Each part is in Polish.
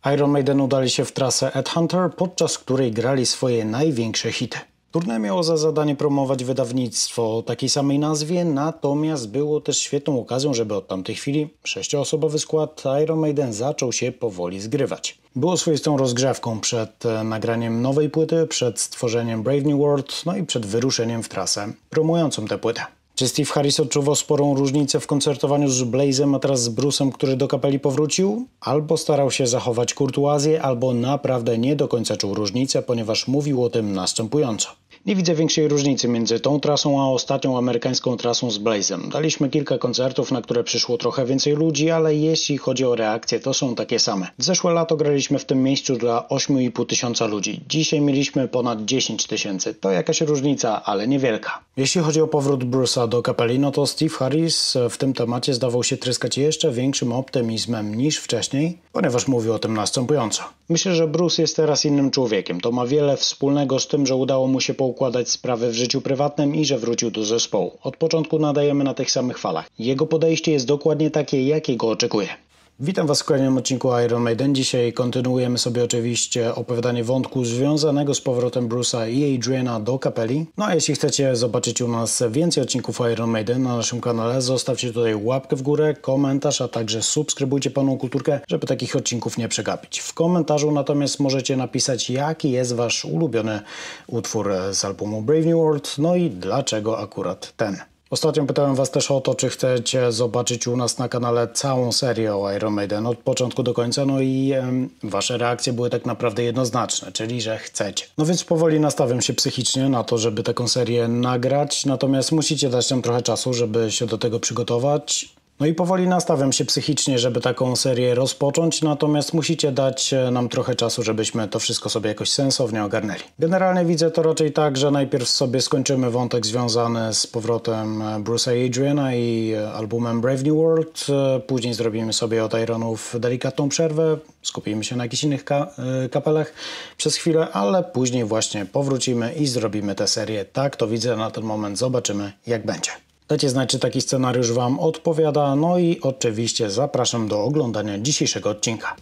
Iron Maiden udali się w trasę Headhunter, podczas której grali swoje największe hity. Tournée miało za zadanie promować wydawnictwo o takiej samej nazwie, natomiast było też świetną okazją, żeby od tamtej chwili 6-osobowy skład Iron Maiden zaczął się powoli zgrywać. Było swoistą rozgrzewką przed nagraniem nowej płyty, przed stworzeniem Brave New World, no i przed wyruszeniem w trasę promującą tę płytę. Czy Steve Harris odczuwał sporą różnicę w koncertowaniu z Blazem, a teraz z Bruce'em, który do kapeli powrócił? Albo starał się zachować kurtuazję, albo naprawdę nie do końca czuł różnicę, ponieważ mówił o tym następująco. Nie widzę większej różnicy między tą trasą a ostatnią amerykańską trasą z Blazem. Daliśmy kilka koncertów, na które przyszło trochę więcej ludzi, ale jeśli chodzi o reakcje, to są takie same. Zeszłe lato graliśmy w tym miejscu dla 8,5 tysiąca ludzi. Dzisiaj mieliśmy ponad 10 tysięcy. To jakaś różnica, ale niewielka. Jeśli chodzi o powrót Bruce'a do kapeli, no to Steve Harris w tym temacie zdawał się tryskać jeszcze większym optymizmem niż wcześniej, ponieważ mówił o tym następująco. Myślę, że Bruce jest teraz innym człowiekiem. To ma wiele wspólnego z tym, że udało mu się poukładać sprawy w życiu prywatnym i że wrócił do zespołu. Od początku nadajemy na tych samych falach. Jego podejście jest dokładnie takie, jakiego oczekuję. Witam Was w kolejnym odcinku Iron Maiden. Dzisiaj kontynuujemy sobie oczywiście opowiadanie wątku związanego z powrotem Bruce'a i Adriana do kapeli. No a jeśli chcecie zobaczyć u nas więcej odcinków Iron Maiden na naszym kanale, zostawcie tutaj łapkę w górę, komentarz, a także subskrybujcie Panną Kulturkę, żeby takich odcinków nie przegapić. W komentarzu natomiast możecie napisać, jaki jest Wasz ulubiony utwór z albumu Brave New World, no i dlaczego akurat ten. Ostatnio pytałem Was też o to, czy chcecie zobaczyć u nas na kanale całą serię o Iron Maiden od początku do końca, no i Wasze reakcje były tak naprawdę jednoznaczne, czyli że chcecie. No więc powoli nastawiam się psychicznie na to, żeby taką serię nagrać, natomiast musicie dać nam trochę czasu, żeby się do tego przygotować. No i powoli nastawiam się psychicznie, żeby taką serię rozpocząć, natomiast musicie dać nam trochę czasu, żebyśmy to wszystko sobie jakoś sensownie ogarnęli. Generalnie widzę to raczej tak, że najpierw sobie skończymy wątek związany z powrotem Bruce'a i Adriana i albumem Brave New World, później zrobimy sobie od Ironów delikatną przerwę, skupimy się na jakichś innych kapelach przez chwilę, ale później właśnie powrócimy i zrobimy tę serię. Tak to widzę na ten moment, zobaczymy jak będzie. Dajcie znać, czy taki scenariusz Wam odpowiada, no i oczywiście zapraszam do oglądania dzisiejszego odcinka.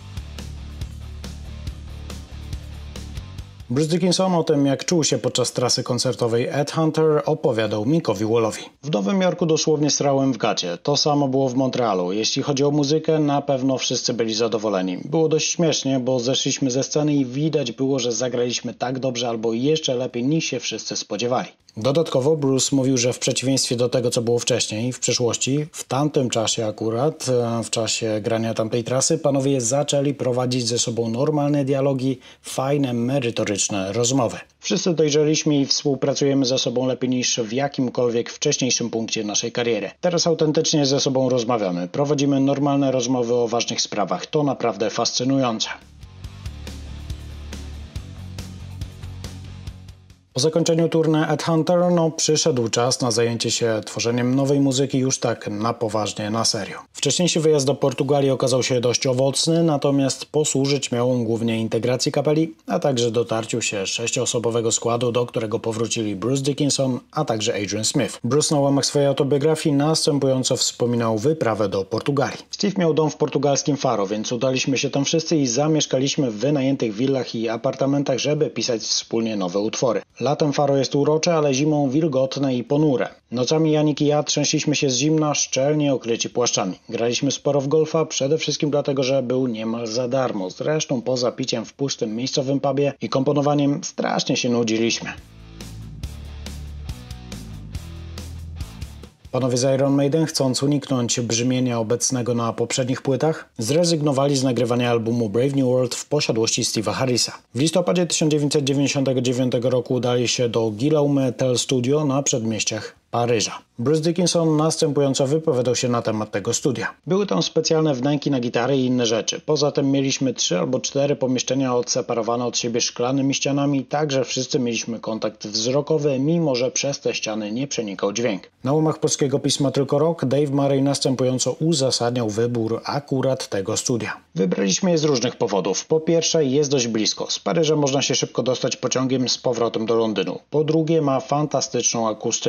Bruce Dickinson o tym, jak czuł się podczas trasy koncertowej Headhunter, opowiadał Mickowi Wallowi. W Nowym Jorku dosłownie srałem w gacie. To samo było w Montrealu. Jeśli chodzi o muzykę, na pewno wszyscy byli zadowoleni. Było dość śmiesznie, bo zeszliśmy ze sceny i widać było, że zagraliśmy tak dobrze albo jeszcze lepiej niż się wszyscy spodziewali. Dodatkowo Bruce mówił, że w przeciwieństwie do tego, co było wcześniej, w przeszłości, w tamtym czasie akurat, w czasie grania tamtej trasy, panowie zaczęli prowadzić ze sobą normalne dialogi, fajne, merytoryczne rozmowy. Wszyscy dojrzeliśmy i współpracujemy ze sobą lepiej niż w jakimkolwiek wcześniejszym punkcie naszej kariery. Teraz autentycznie ze sobą rozmawiamy, prowadzimy normalne rozmowy o ważnych sprawach. To naprawdę fascynujące. Po zakończeniu tournée Headhunter przyszedł czas na zajęcie się tworzeniem nowej muzyki już tak na poważnie, na serio. Wcześniejszy wyjazd do Portugalii okazał się dość owocny, natomiast posłużyć miał on głównie integracji kapeli, a także dotarciu się 6-osobowego składu, do którego powrócili Bruce Dickinson, a także Adrian Smith. Bruce na łamach swojej autobiografii następująco wspominał wyprawę do Portugalii. Steve miał dom w portugalskim Faro, więc udaliśmy się tam wszyscy i zamieszkaliśmy w wynajętych willach i apartamentach, żeby pisać wspólnie nowe utwory. Latem Faro jest urocze, ale zimą wilgotne i ponure. Nocami Janik i ja trzęśliśmy się z zimna, szczelnie okryci płaszczami. Graliśmy sporo w golfa, przede wszystkim dlatego, że był niemal za darmo. Zresztą poza piciem w pustym miejscowym pubie i komponowaniem strasznie się nudziliśmy. Panowie z Iron Maiden, chcąc uniknąć brzmienia obecnego na poprzednich płytach, zrezygnowali z nagrywania albumu Brave New World w posiadłości Steve'a Harrisa. W listopadzie 1999 roku udali się do Guillaume Tell Studio na przedmieściach Paryża. Bruce Dickinson następująco wypowiadał się na temat tego studia. Były tam specjalne wnęki na gitary i inne rzeczy. Poza tym mieliśmy 3 albo 4 pomieszczenia odseparowane od siebie szklanymi ścianami, tak że wszyscy mieliśmy kontakt wzrokowy, mimo że przez te ściany nie przenikał dźwięk. Na łamach polskiego pisma Tylko Rock Dave Murray następująco uzasadniał wybór akurat tego studia. Wybraliśmy je z różnych powodów. Po pierwsze, jest dość blisko. Z Paryża można się szybko dostać pociągiem z powrotem do Londynu. Po drugie, ma fantastyczną akustykę.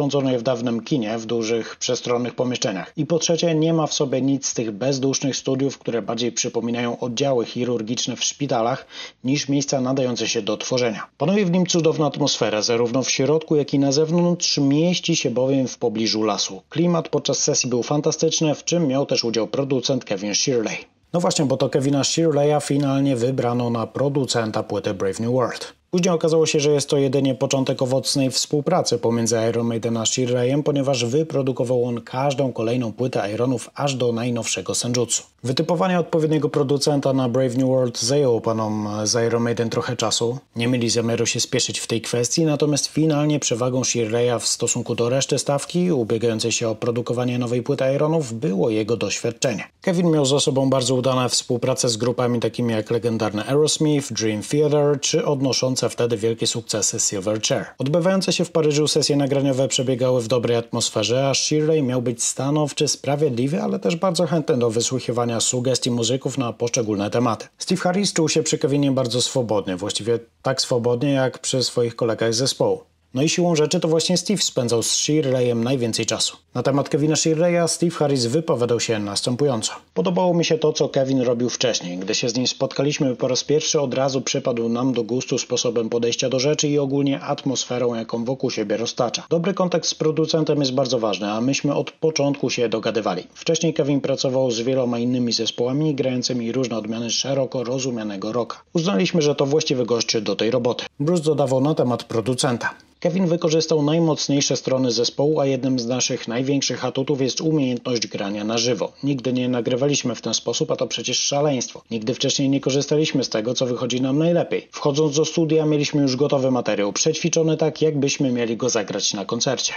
urządzonej w dawnym kinie w dużych, przestronnych pomieszczeniach. I po trzecie, nie ma w sobie nic z tych bezdusznych studiów, które bardziej przypominają oddziały chirurgiczne w szpitalach niż miejsca nadające się do tworzenia. Panuje w nim cudowna atmosfera, zarówno w środku, jak i na zewnątrz, mieści się bowiem w pobliżu lasu. Klimat podczas sesji był fantastyczny, w czym miał też udział producent Kevin Shirley. No właśnie, bo to Kevina Shirleya finalnie wybrano na producenta płyty Brave New World. Później okazało się, że jest to jedynie początek owocnej współpracy pomiędzy Iron Maiden a Shirleyem, ponieważ wyprodukował on każdą kolejną płytę Ironów aż do najnowszego Senjutsu. Wytypowanie odpowiedniego producenta na Brave New World zajęło panom z Iron Maiden trochę czasu. Nie mieli zamiaru się spieszyć w tej kwestii, natomiast finalnie przewagą Shirleya w stosunku do reszty stawki ubiegającej się o produkowanie nowej płyty Ironów było jego doświadczenie. Kevin miał za sobą bardzo udane współpracę z grupami takimi jak legendarne Aerosmith, Dream Theater czy odnoszące wtedy wielkie sukcesy Silverchair. Odbywające się w Paryżu sesje nagraniowe przebiegały w dobrej atmosferze, a Shirley miał być stanowczy, sprawiedliwy, ale też bardzo chętny do wysłuchiwania sugestii muzyków na poszczególne tematy. Steve Harris czuł się przy Kevinie bardzo swobodnie, właściwie tak swobodnie jak przy swoich kolegach z zespołu. No i siłą rzeczy to właśnie Steve spędzał z Shirleyem najwięcej czasu. Na temat Kevina Shirleya Steve Harris wypowiadał się następująco. Podobało mi się to, co Kevin robił wcześniej. Gdy się z nim spotkaliśmy po raz pierwszy, od razu przypadł nam do gustu sposobem podejścia do rzeczy i ogólnie atmosferą, jaką wokół siebie roztacza. Dobry kontakt z producentem jest bardzo ważny, a myśmy od początku się dogadywali. Wcześniej Kevin pracował z wieloma innymi zespołami grającymi różne odmiany szeroko rozumianego rocka. Uznaliśmy, że to właściwy gość do tej roboty. Bruce dodawał na temat producenta. Kevin wykorzystał najmocniejsze strony zespołu, a jednym z naszych największych atutów jest umiejętność grania na żywo. Nigdy nie nagrywaliśmy w ten sposób, a to przecież szaleństwo. Nigdy wcześniej nie korzystaliśmy z tego, co wychodzi nam najlepiej. Wchodząc do studia mieliśmy już gotowy materiał, przećwiczony tak, jakbyśmy mieli go zagrać na koncercie.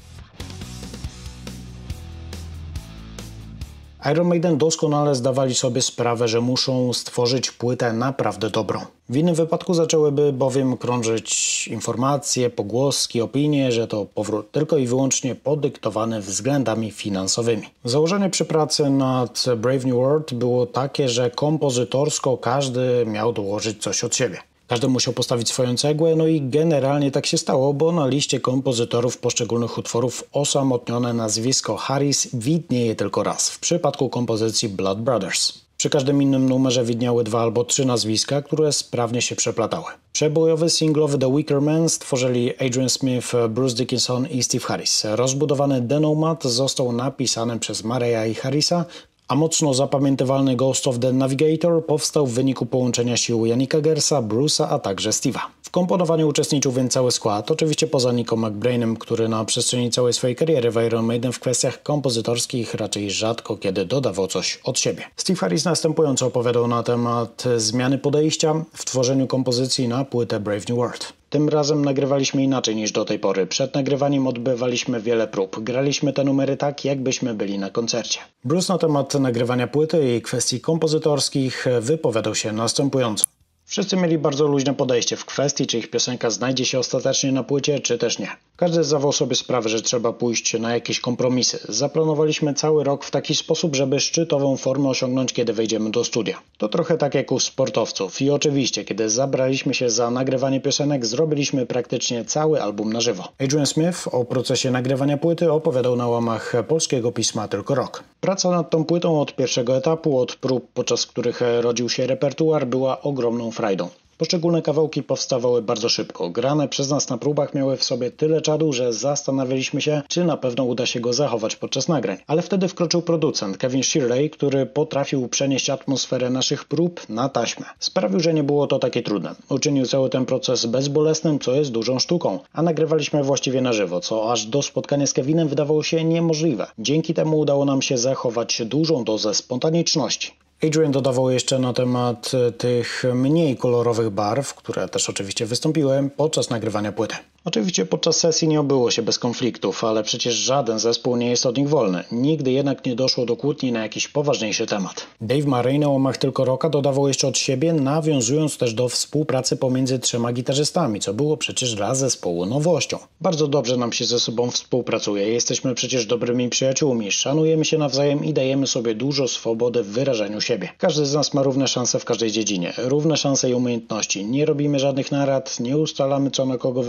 Iron Maiden doskonale zdawali sobie sprawę, że muszą stworzyć płytę naprawdę dobrą. W innym wypadku zaczęłyby bowiem krążyć informacje, pogłoski, opinie, że to powrót tylko i wyłącznie podyktowany względami finansowymi. Założenie przy pracy nad Brave New World było takie, że kompozytorsko każdy miał dołożyć coś od siebie. Każdy musiał postawić swoją cegłę, no i generalnie tak się stało, bo na liście kompozytorów poszczególnych utworów osamotnione nazwisko Harris widnieje tylko raz, w przypadku kompozycji Blood Brothers. Przy każdym innym numerze widniały 2 albo 3 nazwiska, które sprawnie się przeplatały. Przebojowy singlowy The Weaker Man stworzyli Adrian Smith, Bruce Dickinson i Steve Harris. Rozbudowany The Nomad został napisany przez Murraya i Harrisa, a mocno zapamiętywalny Ghost of the Navigator powstał w wyniku połączenia sił Jannika Gersa, Bruce'a, a także Steve'a. W komponowaniu uczestniczył więc cały skład, oczywiście poza Nickiem McBrainem, który na przestrzeni całej swojej kariery w Iron Maiden w kwestiach kompozytorskich raczej rzadko kiedy dodawał coś od siebie. Steve Harris następująco opowiadał na temat zmiany podejścia w tworzeniu kompozycji na płytę Brave New World. Tym razem nagrywaliśmy inaczej niż do tej pory. Przed nagrywaniem odbywaliśmy wiele prób. Graliśmy te numery tak, jakbyśmy byli na koncercie. Bruce na temat nagrywania płyty i kwestii kompozytorskich wypowiadał się następująco. Wszyscy mieli bardzo luźne podejście w kwestii, czy ich piosenka znajdzie się ostatecznie na płycie, czy też nie. Każdy zdawał sobie sprawę, że trzeba pójść na jakieś kompromisy. Zaplanowaliśmy cały rok w taki sposób, żeby szczytową formę osiągnąć, kiedy wejdziemy do studia. To trochę tak jak u sportowców. I oczywiście, kiedy zabraliśmy się za nagrywanie piosenek, zrobiliśmy praktycznie cały album na żywo. Adrian Smith o procesie nagrywania płyty opowiadał na łamach polskiego pisma Tylko Rock. Praca nad tą płytą od pierwszego etapu, od prób, podczas których rodził się repertuar, była ogromną frajdą. Poszczególne kawałki powstawały bardzo szybko. Grane przez nas na próbach miały w sobie tyle czadu, że zastanawialiśmy się, czy na pewno uda się go zachować podczas nagrań. Ale wtedy wkroczył producent Kevin Shirley, który potrafił przenieść atmosferę naszych prób na taśmę. Sprawił, że nie było to takie trudne. Uczynił cały ten proces bezbolesnym, co jest dużą sztuką. A nagrywaliśmy właściwie na żywo, co aż do spotkania z Kevinem wydawało się niemożliwe. Dzięki temu udało nam się zachować dużą dozę spontaniczności. Adrian dodawał jeszcze na temat tych mniej kolorowych barw, które też oczywiście wystąpiły podczas nagrywania płyty. Oczywiście podczas sesji nie obyło się bez konfliktów, ale przecież żaden zespół nie jest od nich wolny. Nigdy jednak nie doszło do kłótni na jakiś poważniejszy temat. Dave Murray na łamach Tylko Rocka dodawał jeszcze od siebie, nawiązując też do współpracy pomiędzy 3 gitarzystami, co było przecież dla zespołu nowością. Bardzo dobrze nam się ze sobą współpracuje, jesteśmy przecież dobrymi przyjaciółmi, szanujemy się nawzajem i dajemy sobie dużo swobody w wyrażaniu siebie. Każdy z nas ma równe szanse w każdej dziedzinie, równe szanse i umiejętności. Nie robimy żadnych narad, nie ustalamy co na kogo wypadnie.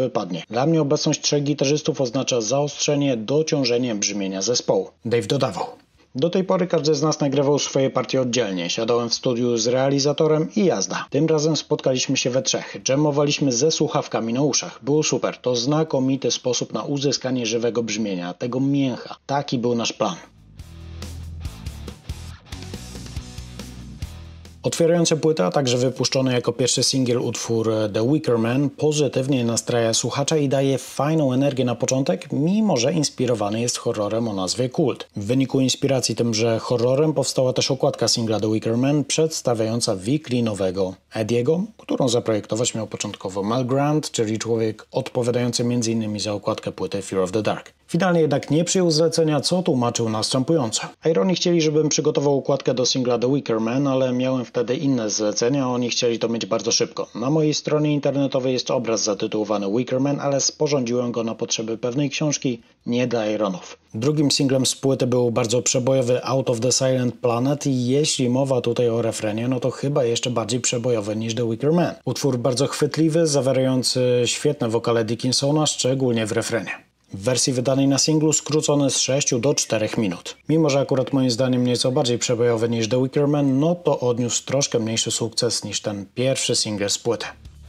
zupełnie. Dla mnie obecność 3 gitarzystów oznacza zaostrzenie, dociążenie brzmienia zespołu. Dave dodawał. Do tej pory każdy z nas nagrywał swoje partie oddzielnie. Siadałem w studiu z realizatorem i jazda. Tym razem spotkaliśmy się we trzech. Dżemowaliśmy ze słuchawkami na uszach. Było super. To znakomity sposób na uzyskanie żywego brzmienia, tego mięcha. Taki był nasz plan. Otwierający płytę, a także wypuszczony jako pierwszy singiel utwór The Wicker Man pozytywnie nastraja słuchacza i daje fajną energię na początek, mimo że inspirowany jest horrorem o nazwie Kult. W wyniku inspiracji tymże horrorem powstała też okładka singla The Wicker Man przedstawiająca wiklinowego Ediego, którą zaprojektować miał początkowo Mel Grant, czyli człowiek odpowiadający m.in. za okładkę płyty Fear of the Dark. Finalnie jednak nie przyjął zlecenia, co tłumaczył następująco. Ironi chcieli, żebym przygotował okładkę do singla The Wicker Man, ale miałem wtedy inne zlecenia, oni chcieli to mieć bardzo szybko. Na mojej stronie internetowej jest obraz zatytułowany Wicker Man, ale sporządziłem go na potrzeby pewnej książki, nie dla Ironów. Drugim singlem z płyty był bardzo przebojowy Out of the Silent Planet i jeśli mowa tutaj o refrenie, no to chyba jeszcze bardziej przebojowy niż The Wicker Man. Utwór bardzo chwytliwy, zawierający świetne wokale Dickinsona, szczególnie w refrenie. W wersji wydanej na singlu skrócony z 6 do 4 minut. Mimo że akurat moim zdaniem nieco bardziej przebojowy niż The Wicker Man, no to odniósł troszkę mniejszy sukces niż ten pierwszy singiel z płyty.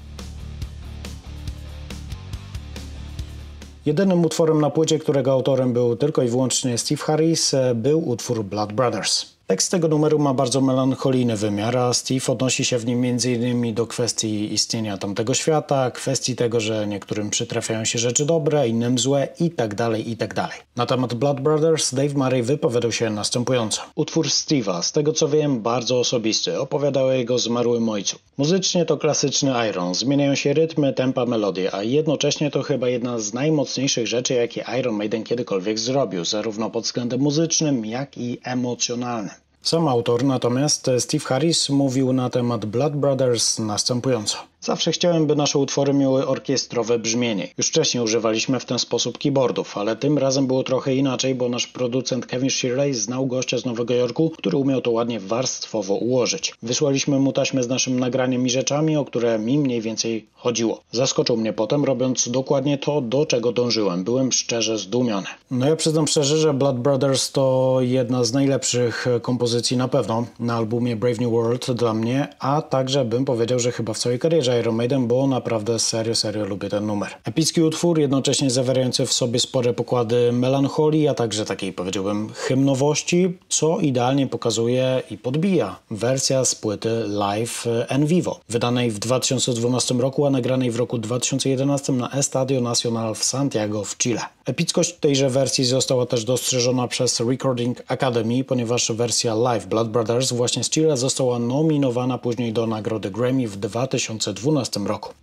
Jedynym utworem na płycie, którego autorem był tylko i wyłącznie Steve Harris, był utwór Blood Brothers. Tekst tego numeru ma bardzo melancholijny wymiar, a Steve odnosi się w nim m.in. do kwestii istnienia tamtego świata, kwestii tego, że niektórym przytrafiają się rzeczy dobre, innym złe itd. itd. Na temat Blood Brothers Dave Murray wypowiadał się następująco. Utwór Steve'a, z tego co wiem, bardzo osobisty, opowiadał o jego zmarłym ojcu. Muzycznie to klasyczny Iron, zmieniają się rytmy, tempa, melodie, a jednocześnie to chyba jedna z najmocniejszych rzeczy, jakie Iron Maiden kiedykolwiek zrobił, zarówno pod względem muzycznym, jak i emocjonalnym. Sam autor, natomiast Steve Harris, mówił na temat Blood Brothers następująco. Zawsze chciałem, by nasze utwory miały orkiestrowe brzmienie. Już wcześniej używaliśmy w ten sposób keyboardów, ale tym razem było trochę inaczej, bo nasz producent Kevin Shirley znał gościa z Nowego Jorku, który umiał to ładnie warstwowo ułożyć. Wysłaliśmy mu taśmę z naszym nagraniem i rzeczami, o które mi mniej więcej chodziło. Zaskoczył mnie potem, robiąc dokładnie to, do czego dążyłem. Byłem szczerze zdumiony. No ja przyznam szczerze, że Blood Brothers to jedna z najlepszych kompozycji na pewno na albumie Brave New World dla mnie, a także bym powiedział, że chyba w całej karierze Iron Maiden, bo naprawdę serio lubię ten numer. Epicki utwór, jednocześnie zawierający w sobie spore pokłady melancholii, a także takiej, powiedziałbym, hymnowości, co idealnie pokazuje i podbija wersja z płyty Live en Vivo, wydanej w 2012 roku, a nagranej w roku 2011 na Estadio Nacional w Santiago w Chile. Epickość tejże wersji została też dostrzeżona przez Recording Academy, ponieważ wersja Live Blood Brothers właśnie z Chile została nominowana później do nagrody Grammy w 2012 roku.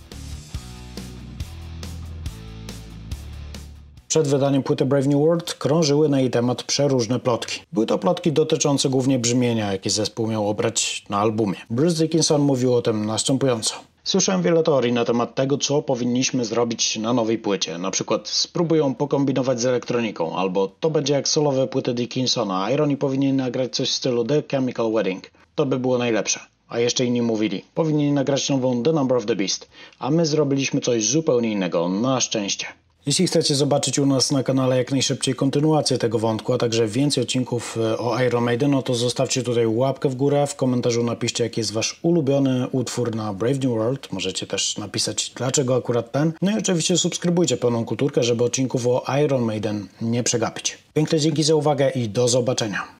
Przed wydaniem płyty Brave New World krążyły na jej temat przeróżne plotki. Były to plotki dotyczące głównie brzmienia, jakie zespół miał obrać na albumie. Bruce Dickinson mówił o tym następująco. Słyszałem wiele teorii na temat tego, co powinniśmy zrobić na nowej płycie. Na przykład spróbują pokombinować z elektroniką, albo to będzie jak solowe płyty Dickinsona, a Ironi powinien nagrać coś w stylu The Chemical Wedding. To by było najlepsze. A jeszcze inni mówili, powinni nagrać nową The Number of the Beast, a my zrobiliśmy coś zupełnie innego, na szczęście. Jeśli chcecie zobaczyć u nas na kanale jak najszybciej kontynuację tego wątku, a także więcej odcinków o Iron Maiden, no to zostawcie tutaj łapkę w górę, w komentarzu napiszcie, jaki jest wasz ulubiony utwór na Brave New World. Możecie też napisać, dlaczego akurat ten. No i oczywiście subskrybujcie Pełną Kulturkę, żeby odcinków o Iron Maiden nie przegapić. Piękne dzięki za uwagę i do zobaczenia.